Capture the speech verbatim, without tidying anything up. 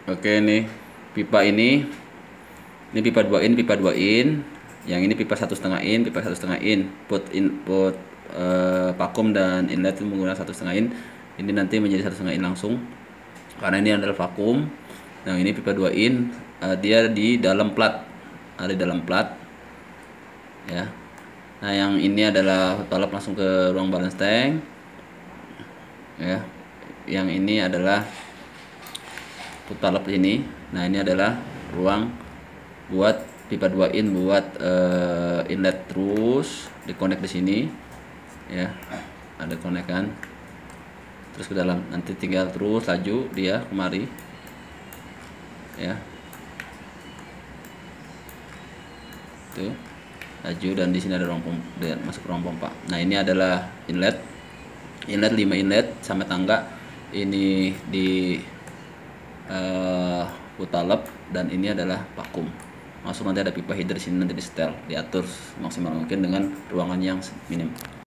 Oke nih pipa ini, ini pipa dua in, pipa dua in, yang ini pipa satu setengah in, pipa satu setengah in, put input uh, vakum dan inlet menggunakan satu setengah in. Ini nanti menjadi satu setengah in langsung, karena ini adalah vakum. Nah ini pipa dua in, uh, dia di dalam plat, ada di dalam plat, ya. Nah yang ini adalah talap langsung ke ruang balance tank, ya. Yang ini adalah talap ini. Nah ini adalah ruang buat pipa dua in buat uh, inlet, terus dikonek di sini, ya. Ada konekan terus ke dalam, nanti tinggal terus laju dia kemari, ya. Tuh laju, dan di sini ada ruang pompa, masuk ruang pompa. Nah ini adalah inlet, inlet lima inlet sampai tangga. Ini di uh, putalep, dan ini adalah vakum masuk. Nanti ada pipa header di sini, nanti di setel, diatur maksimal mungkin dengan ruangan yang minim.